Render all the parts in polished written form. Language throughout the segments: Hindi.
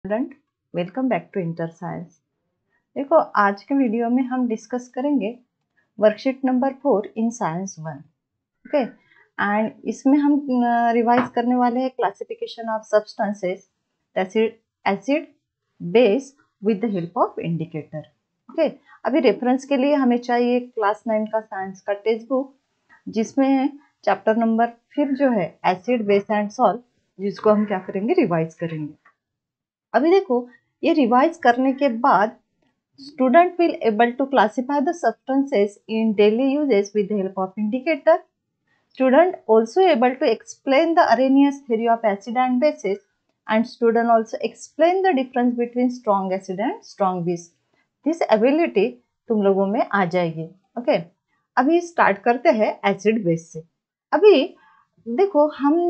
Student, welcome back to inter science. देखो, आज के वीडियो में हम डिस्कस करेंगे worksheet number 4 in science 1। Okay, and इसमें हम रिवाइज करने वाले हैं classification of substances, acid acid base with the help of indicator. Okay, अभी रेफरेंस के लिए हमें चाहिए क्लास 9 का साइंस का टेक्स्ट बुक, जिसमें चैप्टर नंबर फिर जो है एसिड बेस एंड सॉल्ट, जिसको हम क्या करेंगे, रिवाइज करेंगे। अभी देखो, ये रिवाइज करने के बाद student will able to classify the substances in daily uses with the help of indicator. Student also able to explain the Arrhenius theory of acid and bases, and student also explain the difference between strong acid and strong base. This ability तुम लोगों में आ जाएगी। ओके, अभी स्टार्ट करते हैं एसिड बेस से। अभी देखो,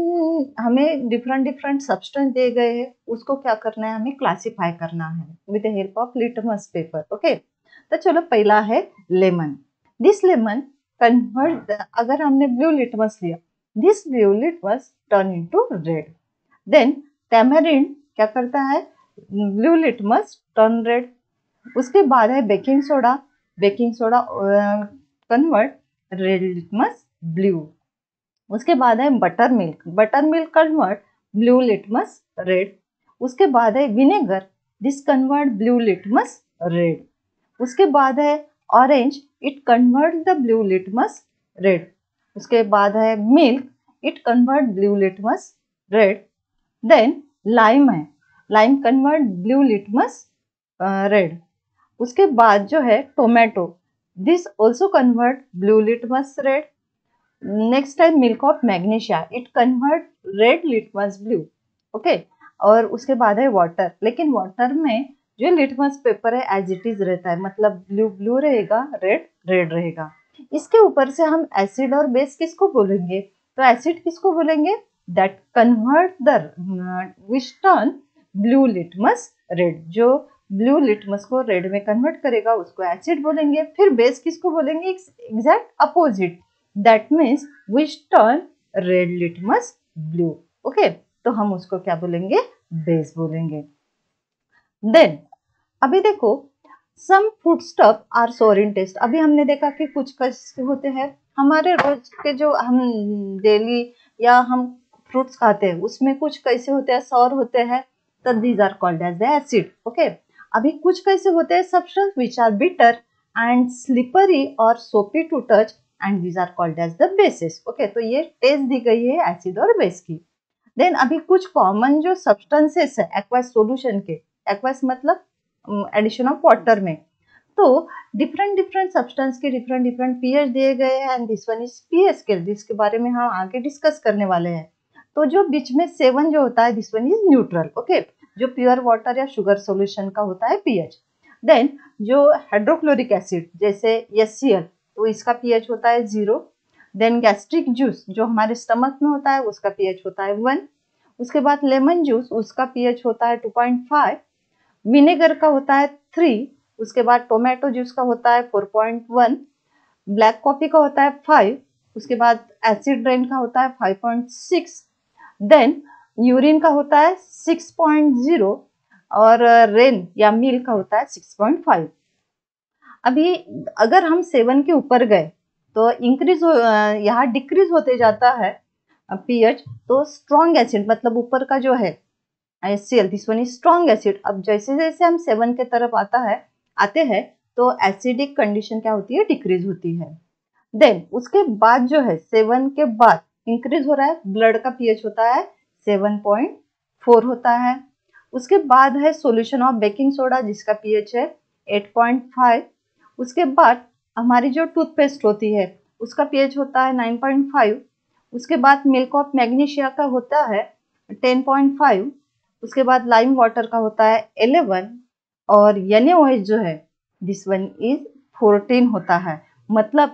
हमें डिफरेंट डिफरेंट सब्सटेंस दिए गए हैं, उसको क्या करना है, हमें क्लासिफाई करना है with the help of litmus paper. Okay, तो चलो, पहला है लेमन। दिस लेमन कन्वर्ट, अगर हमने ब्लू लिटमस लिया, this blue litmus turn into red. Then tamarind क्या करता है, ब्लू लिटमस टर्न रेड। उसके बाद है baking soda, baking soda convert red litmus blue. उसके बाद है butter milk, butter milk convert blue litmus red. उसके बाद है vinegar, this convert blue litmus red. उसके बाद है orange, it convert the blue litmus red. उसके बाद है milk, it convert blue litmus red. Then lime है, lime convert blue litmus red. उसके बाद जो है tomato, this also convert blue litmus red. Next है milk of magnesia, it convert red litmus blue. Okay, और उसके बाद है वाटर, लेकिन वाटर में जो लिटमस पेपर है एज इट इज रहता है, मतलब ब्लू ब्लू रहेगा, रेड रेड रहेगा। इसके ऊपर से हम एसिड और बेस किसको बोलेंगे, तो एसिड किसको बोलेंगे, that convert the which turn blue litmus red, जो ब्लू लिटमस को रेड में कन्वर्ट करेगा उसको एसिड बोलेंगे। फिर बेस किसको बोलेंगे, exact opposite, that means which turn red litmus blue. Okay, तो हम उसको क्या बोलेंगे, बेस बोलेंगे। देन अभी देखो, सम फूड स्टफ आर सोर इन टेस्ट। अभी हमने देखा कि कुछ कैसे होते हैं, हमारे रोज के जो हम डेली या हम फ्रूट्स खाते हैं उसमें कुछ कैसे होते हैं, सौर होते हैं, तो these are called as the acid. Okay, अभी कुछ कैसे होते हैं, substance which are bitter and slippery और soapy to touch, and these are called as the basis. Okay, तो ये टेस्ट दी गई है एसिड और बेस की। देन अभी कुछ कॉमन जो सब्सटेंसेस है एक्वस सॉल्यूशन के, एक्वस मतलब एडिशन ऑफ वाटर में, तो डिफरेंट डिफरेंट सब्सटेंस के डिफरेंट डिफरेंट पीएच दिए गए हैं, and this one is pH scale, जिसके बारे में हम आगे डिस्कस करने वाले हैं। तो जो बीच में 7 जो होता है, this one is neutral. Okay, जो प्योर वाटर या शुगर सॉल्यूशन का होता है पीएच। देन जो हाइड्रोक्लोरिक एसिड जैसे HCl, तो इसका पीएच होता है 0। देन गैस्ट्रिक जूस जो हमारे स्टमक में होता है उसका पीएच होता है 1। उसके बाद लेमन जूस, उसका पीएच होता है 2.5। विनेगर का होता है 3। उसके बाद टोमेटो जूस का होता है 4.1। ब्लैक कॉफी का होता है 5। उसके बाद एसिड रेन का होता है 5.6। देन यूरिन का होता है 6.0, और रेन या मिल्क का होता है 6.5। अभी अगर हम 7 के ऊपर गए तो इंक्रीज यहाँ डिक्रीज होते जाता है पीएच, तो स्ट्रॉन्ग एसिड मतलब ऊपर का जो है HCl, this one is strong acid. अब जैसे जैसे हम 7 के तरफ आते हैं तो एसिडिक कंडीशन क्या होती है, डिक्रीज होती है। देन उसके बाद जो है 7 के बाद इंक्रीज हो रहा है, ब्लड का पीएच होता है 7.4 होता है। उसके बाद है सॉल्यूशन ऑफ बेकिंग सोडा जिसका पीएच है 8.5। उसके बाद हमारी जो टूथपेस्ट होती है उसका पीएच होता है 9.5। उसके बाद मिल्क ऑफ मैग्नीशिया का होता है 10.5। उसके बाद लाइम वाटर का होता है 11, और NaOH जो है दिस वन इज 14 होता है। मतलब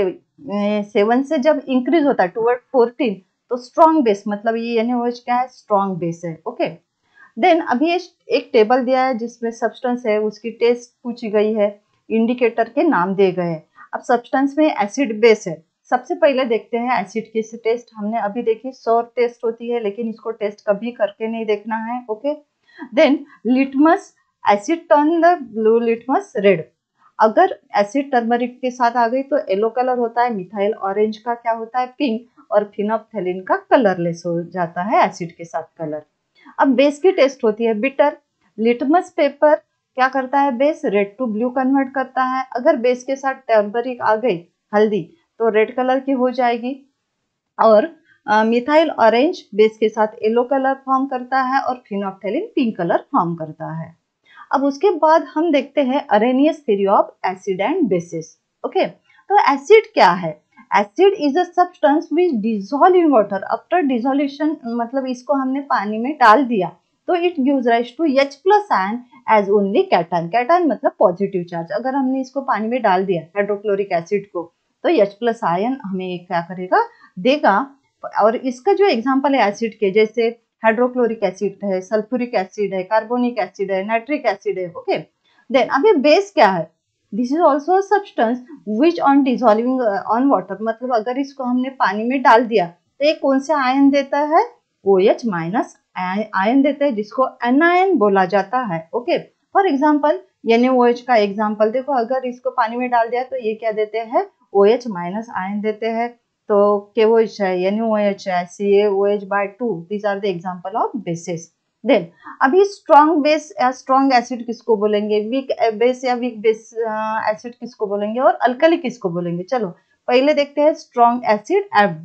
7 से जब इंक्रीज होता है टुवर्ड 14, तो स्ट्रॉन्ग बेस, मतलब ये NaOH क्या है, स्ट्रॉन्ग बेस है। ओके, देन अभी एक टेबल दिया है जिसमें सब्सटेंस है, उसकी टेस्ट पूछी गई है, इंडिकेटर के नाम दिए गए हैं। अब सब्सटेंस में एसिड बेस है, सबसे पहले देखते हैं एसिड की टेस्ट। हमने अभी देखी सौर टेस्ट होती है, लेकिन इसको टेस्ट कभी करके नहीं देखना है। Okay, then litmus acid turn the blue litmus red. अगर एसिड टर्मरिक के साथ आ गई तो येलो कलर होता है, मिथाइल ऑरेंज का क्या होता है पिंक, और फिनोप्थेलिन का कलरलेस हो जाता है एसिड के साथ कलर। अब बेस की टेस्ट होती है बिटर। लिटमस पेपर क्या करता है, base red to blue convert करता है। अगर बेस के साथ टर्मरिक आ गई हल्दी तो रेड कलर की हो जाएगी, और मिथाइल ऑरेंज बेस के साथ येलो कलर फॉर्म करता है और फिनोप्थेलिन पिंक कलर फॉर्म करता है। अब उसके बाद हम देखते हैं Arrhenius theory of acid and bases. Okay, तो एसिड क्या है? Acid is a substance which dissolve in water after dissolution, मतलब इसको हमने पानी में डाल दिया तो it gives rise to H plus ion as only cation. Cation मतलब पॉजिटिव चार्ज। अगर हमने इसको पानी में डाल दिया हाइड्रोक्लोरिक एसिड को तो H प्लस आयन हमें क्या करेगा, देगा। और इसका जो एग्जाम्पल है एसिड के, जैसे हाइड्रोक्लोरिक एसिड है, सल्फ्यूरिक एसिड है, कार्बोनिक एसिड है, नाइट्रिक एसिड है। ओके, देन अभी बेस क्या है? This is also substance which on dissolving on water, मतलब अगर इसको हमने पानी में डाल दिया तो ये कौन से आयन देता है? OH माइनस आयन देता है, जिसको एनायन बोला जाता है। ओके, फॉर एग्जाम्पल NaOH का एग्जाम्पल देखो, अगर इसको पानी में डाल दिया तो ये क्या देते हैं? OH माइनस आयन देते हैं। तो KOH है, NaOH है, CaOH/2, these are the example of bases. Then अभी स्ट्रॉन्ग बेस या स्ट्रॉन्ग एसिड किसको बोलेंगे, वीक बेस या वीक बेस एसिड किसको बोलेंगे, और अल्कली किसको बोलेंगे? चलो पहले देखते हैं स्ट्रॉन्ग एसिड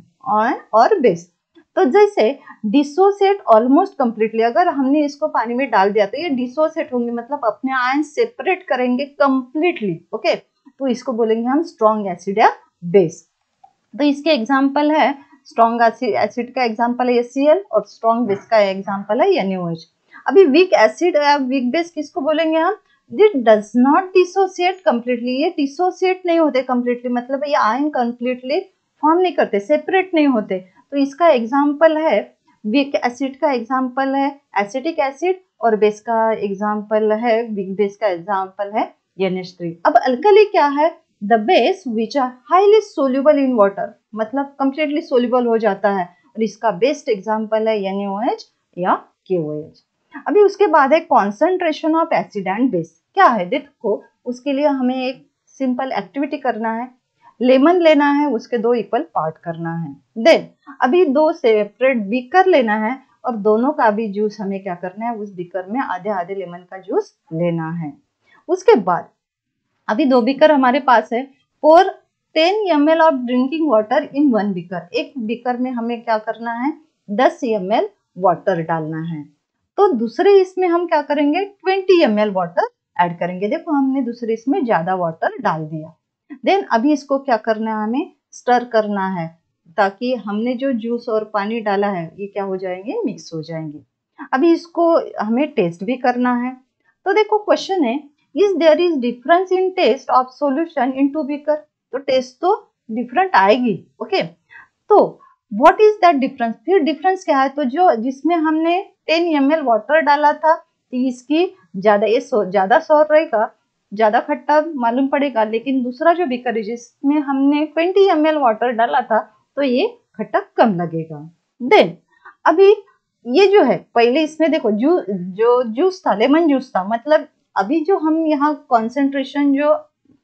और बेस। तो जैसे डिसोसिएट ऑलमोस्ट कंप्लीटली, अगर हमने इसको पानी में डाल दिया तो ये डिसोसिएट होंगे, मतलब अपने आयन सेपरेट करेंगे कंप्लीटली। ओके, तो इसको बोलेंगे हम स्ट्रॉन्ग एसिड या बेस। तो इसके एग्जाम्पल है, स्ट्रॉन्ग एसिड का एग्जाम्पल है HCl और स्ट्रॉन्ग बेस का एग्जाम्पल है NaOH। अभी वीक एसिड या वीक बेस किसको बोलेंगे हम? This does not dissociate completely, ये डिसोसिएट नहीं होते कंप्लीटली, मतलब ये आयन कंप्लीटली फॉर्म नहीं करते, सेपरेट नहीं होते। तो इसका एग्जाम्पल है, वीक एसिड का एग्जाम्पल है एसिटिक एसिड, और बेस का एग्जाम्पल है, वीक बेस का एग्जाम्पल है NH3। अब अल्कली क्या है? The base which are highly soluble in water, मतलब कंप्लीटली सोल्यूबल हो जाता है, और इसका बेस्ट एग्जाम्पल है NaOH या KOH। अभी उसके बाद है concentration of acid and base. क्या है देखो, उसके लिए हमें एक सिंपल एक्टिविटी करना है, लेमन लेना है, उसके 2 इक्वल पार्ट करना है। देन अभी 2 सेपरेट बीकर लेना है, और दोनों का भी जूस हमें क्या करना है, उस बीकर में आधे आधे लेमन का जूस लेना है। उसके बाद अभी 2 बीकर हमारे पास है, pour 10 ml of drinking water in 1 beaker. एक बीकर में हमें क्या करना है, 10 ml वाटर डालना है। तो दूसरे इसमें हम क्या करेंगे, 20 ml वाटर ऐड करेंगे। देखो हमने दूसरे इसमें ज्यादा वाटर डाल दिया। देन अभी इसको क्या करना है, हमें स्टर करना है, ताकि हमने जो जूस और पानी डाला है ये क्या हो जाएंगे, मिक्स हो जाएंगे। अभी इसको हमें टेस्ट भी करना है। तो देखो क्वेश्चन है, is there is difference in taste of solution in 2 beaker? तो टेस्ट तो डिफरेंट आएगी। ओके, तो व्हाट इज दैट डिफरेंस? फिर डिफरेंस क्या है? तो जो जिसमें हमने 10 ml वाटर डाला था तो इसकी ज्यादा, ये ज्यादा सॉर रहेगा, ज्यादा खट्टा मालूम पड़ेगा। लेकिन दूसरा जो बीकर है जिसमें हमने 20 ml वाटर डाला था तो ये खट्टा कम लगेगा। देन अभी ये जो है, पहले इसमें देखो जो जूस था, लेमन जूस था, मतलब अभी जो हम यहाँ कॉन्सेंट्रेशन जो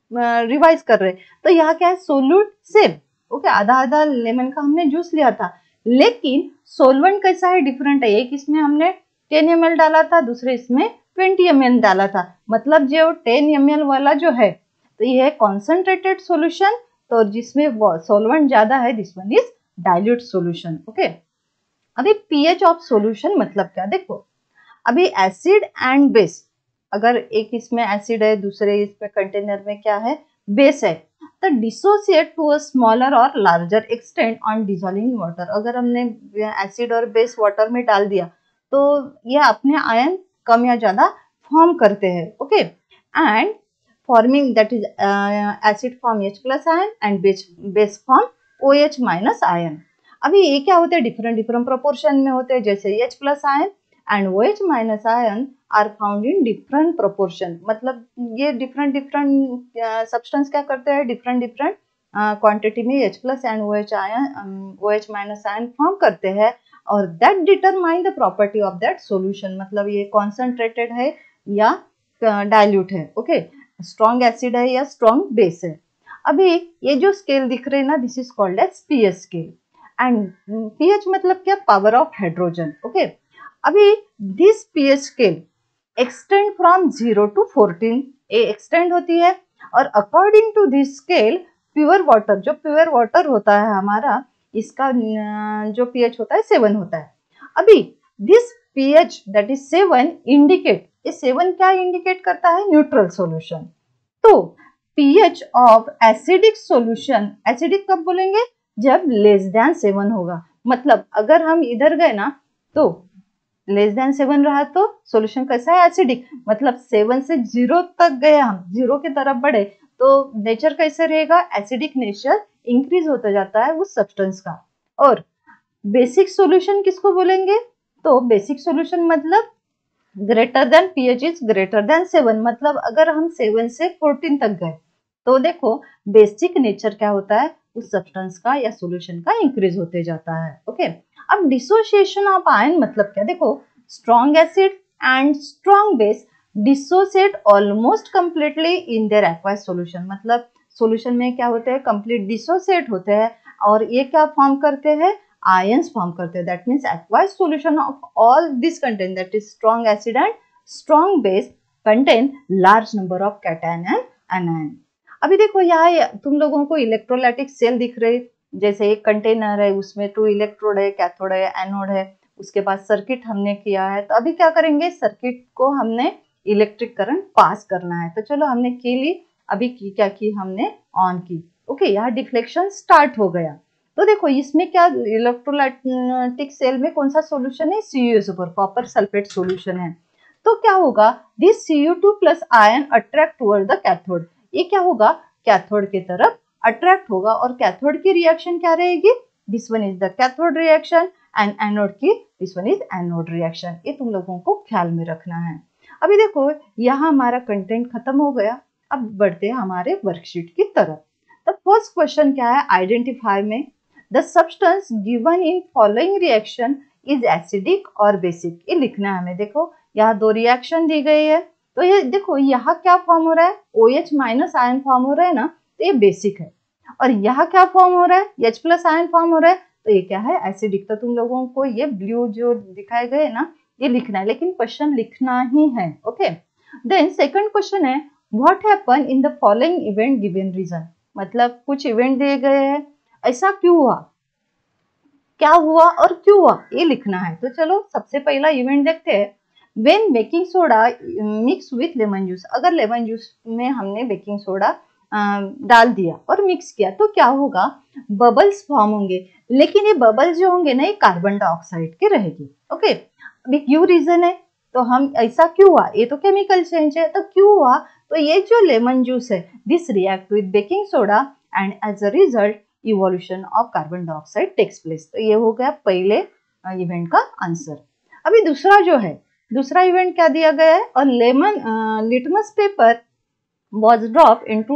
रिवाइज कर रहे हैं, तो यहाँ क्या है, सोल्यूट सेम। ओके, आधा आधा लेमन का हमने जूस लिया था, लेकिन सोलवेंट कैसा है, डिफरेंट है। एक इसमें हमने 10 ml डाला था, दूसरे इसमें 20 ml डाला था। मतलब जो 10 ml वाला जो है तो ये है कॉन्सेंट्रेटेड सॉल्यूशन, तो जिसमें सोलवेंट ज्यादा है, this one is dilute solution. Okay, अभी पीएच ऑफ सॉल्यूशन मतलब क्या, देखो अभी एसिड एंड बेस, अगर एक इसमें एसिड है, दूसरे इसमें कंटेनर में क्या है, बेस है, तो डिसोसिएट टू अ स्मॉलर और larger extent on dissolving water. अगर हमने एसिड और बेस वाटर में डाल दिया तो ये अपने आयन कम या ज्यादा फॉर्म करते हैं। Okay, and forming that is acid form H plus ion and base form OH minus ion. अभी ये क्या होते हैं, डिफरेंट डिफरेंट प्रोपोर्शन में होते हैं, जैसे H plus ion and OH minus ion are found in different proportion. मतलब ये डिफरेंट डिफरेंट सब्सटेंस क्या करते हैं, डिफरेंट डिफरेंट क्वांटिटी में H plus and OH ion OH minus ion form करते हैं, और that determine the property of that solution, मतलब ये कॉन्सेंट्रेटेड है या डाइल्यूट है, ओके, स्ट्रॉन्ग एसिड है या स्ट्रॉन्ग बेस है। अभी ये जो स्केल दिख रहे हैं ना, this is called as pH scale, and pH मतलब क्या, पावर ऑफ हाइड्रोजन, ओके। अभी this pH scale extend from 0 to 14 ये एक्सटेंड होती है, और according to this scale pure water, जो प्योर वाटर होता है हमारा, इसका जो पीएच होता है 7 होता है। अभी this pH that is 7 indicate, ये 7 क्या इंडिकेट करता है, न्यूट्रल सॉल्यूशन। तो pH of acidic solution, acidic कब बोलेंगे, जब लेस देन 7 होगा, मतलब अगर हम इधर गए ना तो लेस देन 7 रहा तो सॉल्यूशन कैसा है, एसिडिक, मतलब 7 से 0 तक गए, हम 0 की तरफ बढ़े तो नेचर कैसे रहेगा, एसिडिक नेचर इंक्रीज होता जाता है उस सब्सटेंस का। और बेसिक सॉल्यूशन किसको बोलेंगे, तो बेसिक सॉल्यूशन मतलब greater than pH is greater than 7, मतलब अगर हम 7 से 14 तक गए तो देखो बेसिक नेचर क्या होता है उस सब्सटेंस का या सॉल्यूशन का, इंक्रीज होते जाता है, ओके। अब डिसोसिएशन ऑफ आयन मतलब क्या, देखो strong acid and strong base dissociate almost completely in their aqueous solution, मतलब सॉल्यूशन में क्या होते हैं, कंप्लीट डिसोसिएट होते हैं, और ये क्या फॉर्म करते हैं, आयंस फॉर्म करते हैं। That means aqueous solution of all this contain, that is strong acid and strong base contain large number of cation and anion. अभी देखो यहाँ तुम लोगों को इलेक्ट्रोलाइटिक सेल दिख रहे, जैसे एक कंटेनर है उसमें 2 इलेक्ट्रोड है, कैथोड है, एनोड है, उसके बाद सर्किट हमने किया है। तो अभी क्या करेंगे, सर्किट को हमने इलेक्ट्रिक करंट पास करना है, तो चलो हमने की ली, अभी की क्या की हमने ऑन की, ओके, यहाँ डिफ्लेक्शन स्टार्ट हो गया। तो देखो इसमें क्या इलेक्ट्रोलाइटिक सेल में कौन सा सॉल्यूशन है, CuSO4 कॉपर सल्फेट सॉल्यूशन है। तो क्या होगा, this Cu2 plus ion attract toward the cathode, ये क्या होगा, कैथोड की तरफ अट्रैक्ट होगा, और कैथोड की रिएक्शन क्या रहेगी, this one is the cathode reaction, and anode की this one is anode reaction, ये तुम लोगों को ख्याल में रखना है। अभी देखो यहाँ हमारा कंटेंट खत्म हो गया, अब बढ़ते हैं हमारे वर्कशीट की तरफ। तो फर्स्ट क्वेश्चन क्या है, आइडेंटिफाई में the substance given in following reaction is acidic और बेसिक, ये लिखना है हमें। देखो यहाँ 2 रिएक्शन दी गई है, तो ये देखो यहाँ क्या फॉर्म हो रहा है, OH माइनस आयन फॉर्म हो रहा है ना, तो ये बेसिक है, और यहाँ क्या फॉर्म हो रहा है, H प्लस आयन फॉर्म हो रहा है, तो ये क्या है, एसिडिक। तो तुम लोगों को ये ब्लू जो दिखाए गए ना ये लिखना है, लेकिन क्वेश्चन लिखना ही है, ओके। देन सेकंड क्वेश्चन है, what happen in the following event given reason, मतलब कुछ इवेंट दिए गए हैं, ऐसा क्यों हुआ, क्या हुआ और क्यों हुआ, ये लिखना है। तो चलो सबसे पहला इवेंट देखते हैं, when baking soda mix with lemon juice, अगर लेमन जूस में हमने बेकिंग सोडा डाल दिया और मिक्स किया तो क्या होगा, बबल्स फॉर्म होंगे, लेकिन ये बबल्स जो होंगे ना ये कार्बन डाइऑक्साइड के रहेगी, ओके। अभी क्यों रीजन है, तो हम ऐसा क्यों हुआ, ये तो केमिकल चेंज है, तो क्यों हुआ, तो ये जो लेमन जूस है this react with baking soda and as a result evolution of carbon dioxide takes place. तो ये हो गया पहले इवेंट का आंसर। अभी दूसरा जो है, दूसरा इवेंट क्या दिया गया है, और lemon litmus paper was dropped into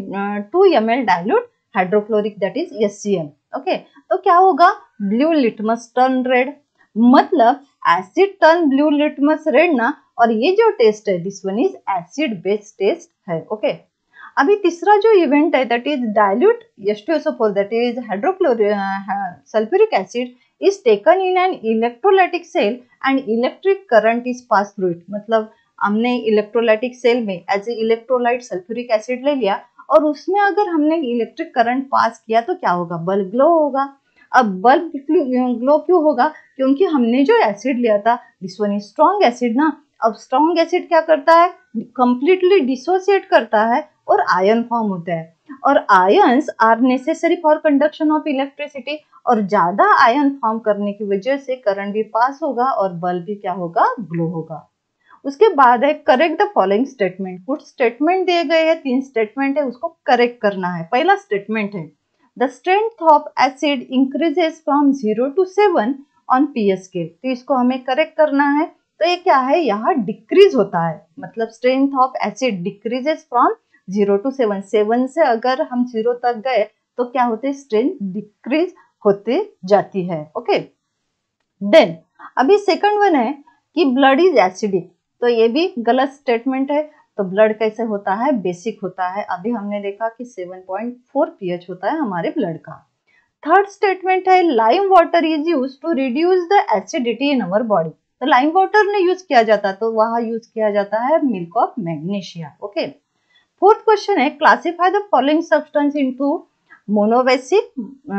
2 ml dilute hydrochloric that is HCl, okay. तो क्या होगा, ब्लू लिटमस टर्न रेड, मतलब acid turn blue litmus red ना, और ये जो टेस्ट है this one is acid based test है, ओके। अभी तीसरा जो इवेंट है that is dilute H2SO4 that is hydrochloric sulphuric acid is taken in an electrolytic cell and electric current is passed through it, मतलब हमने इलेक्ट्रोलाइटिक सेल में as a electrolyte sulphuric acid ले लिया, और उसमें अगर हमने इलेक्ट्रिक करंट पास किया तो क्या होगा, बल्ब ग्लो होगा। अब बल्ब ग्लो क्यों होगा, क्योंकि हमने जो एसिड लिया था this one is strong acid ना, अब स्ट्रॉन्ग एसिड क्या करता है, कंप्लीटली डिसोसिएट करता है और आयन फॉर्म होता है, और ions are necessary for conduction of electricity, और ज्यादा आयन फॉर्म करने की वजह से करंट भी पास होगा और बल्ब भी क्या होगा, ग्लो होगा। उसके बाद है करेक्ट द फॉलोइंग स्टेटमेंट, कुछ स्टेटमेंट दिए गए हैं, 3 स्टेटमेंट है, उसको करेक्ट करना है। पहला स्टेटमेंट है the strength of acid increases from 0 to 7 on pH scale, तो इसको हमें करेक्ट करना है। तो ये क्या है, यहाँ डिक्रीज होता है, मतलब strength of acid decreases from 0 to 7, 7 से अगर हम 0 तक गए तो क्या होते, स्ट्रेंथ डिक्रीज होते जाती है, ओके। देन अभी सेकंड वन है कि ब्लड इज एसिडिक, तो ये भी गलत स्टेटमेंट है। तो ब्लड कैसे होता है, बेसिक होता है। अभी हमने देखा कि 7.4 pH होता है हमारे ब्लड का। थर्ड स्टेटमेंट है lime water is use to reduce the acidity in our body, तो लाइम वाटर ने यूज किया जाता, तो वहां यूज किया जाता है milk of magnesia. Okay. Fourth question है classify the following substance into monobasic,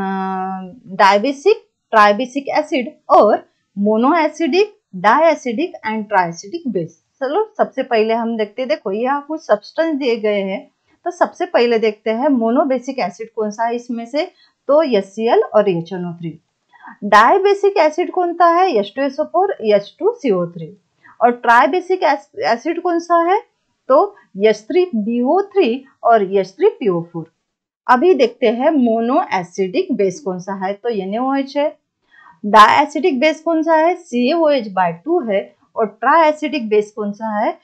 dibasic, tribasic acid और मोनोएसिडिक, डायएसिडिक एंड ट्राइएसिडिक बेस। चलो सबसे पहले हम देखते हैं, देखो यहाँ कुछ सब्सटेंस दिए गए हैं, तो सबसे पहले देखते हैं मोनोबेसिक एसिड कौन सा है इसमें से, तो HCl और HNO3। डायबेसिक एसिड कौन सा है, H2SO4, H2CO3। और ट्राइबेसिक एसिड कौन सा है, तो H3BO3 और H3PO4। अभी देखते हैं मोनो एसिडिक बेस कौन सा है, तो NaOH है। डायएसिडिक बेस कौन सा है, CaOH/2 है। और ट्राइएसिडिक बेस कौन सा है,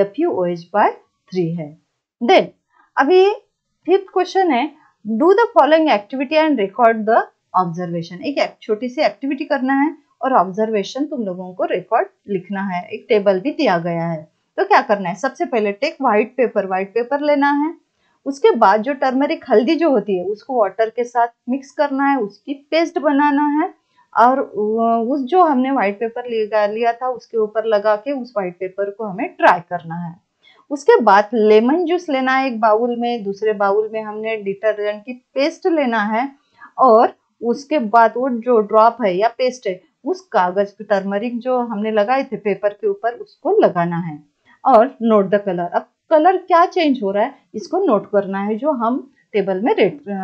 FeOH/3 है। देन अभी फिफ्थ क्वेश्चन है do the following activity and record the observation. एक छोटी सी एक्टिविटी करना है और ऑब्जर्वेशन तुम लोगों को रिकॉर्ड लिखना है। एक टेबल भी दिया गया है, तो क्या करना है, सबसे पहले टेक व्हाइट पेपर लेना है। उसके बाद जो टर्मरिक हल्दी जो होती है उसको वाटर के साथ मिक्स करना है, उसकी पेस्ट बनाना है। और उस जो हमने व्हाइट पेपर लिया था उसके ऊपर लगा के उस व्हाइट पेपर को हमें ट्राई करना है। उसके बाद लेमन जूस लेना है एक बाउल में, दूसरे बाउल में हमने डिटर्जेंट की पेस्ट लेना है। और उसके बाद वो जो ड्रॉप है या पेस्ट है उस कागज टर्मरिक जो हमने लगाए थे पेपर के ऊपर उसको लगाना है। और नोट द कलर, अब कलर क्या चेंज हो रहा है इसको नोट करना है, जो हम टेबल में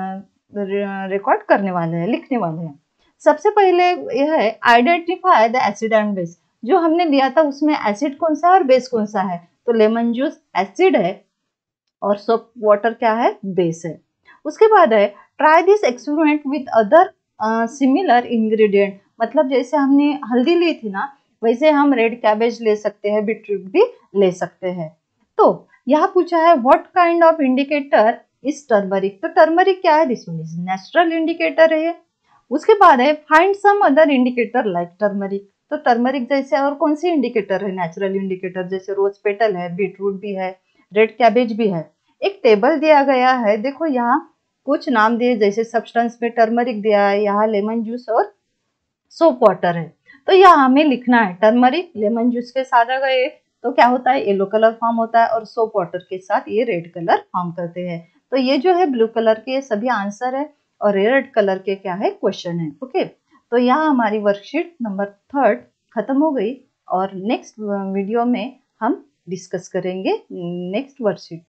रिकॉर्ड करने वाले हैं, लिखने वाले हैं। सबसे पहले यह है identify the acid and base. जो हमने लिया था उसमें एसिड कौन सा है और बेस कौन सा है, तो लेमन जूस एसिड है और सोप वाटर क्या है, बेस है। उसके बाद है try this experiment with other similar ingredient, मतलब जैसे हमने हल्दी ली थी ना वैसे हम रेड कैबेज ले सकते हैं, बीटरूट भी ले सकते हैं। तो यहाँ पूछा है what kind of indicator is turmeric, तो टर्मरिक क्या है, this one is natural indicator है। उसके बाद है find some other indicator like turmeric, तो टर्मरिक जैसे और कौन सी इंडिकेटर है नेचुरल इंडिकेटर, जैसे रोज पेटल है, बीटरूट भी है, रेड कैबेज भी है। एक टेबल दिया गया है, देखो यहाँ कुछ नाम दिए, जैसे सब्सटेंस में टर्मरिक दिया है, यहाँ लेमन जूस और सोप वाटर है। तो यहाँ हमें लिखना है टर्मरिक लेमन जूस के साथ अगर तो क्या होता है, येलो कलर फॉर्म होता है और सोप वाटर के साथ ये रेड कलर फॉर्म करते हैं। तो ये जो है ब्लू कलर के सभी आंसर है और रेड कलर के क्या है क्वेश्चन है। ओके, तो यहाँ हमारी वर्कशीट नंबर 3 खत्म हो गई और नेक्स्ट वीडियो में हम डिस्कस करेंगे नेक्स्ट वर्कशीट।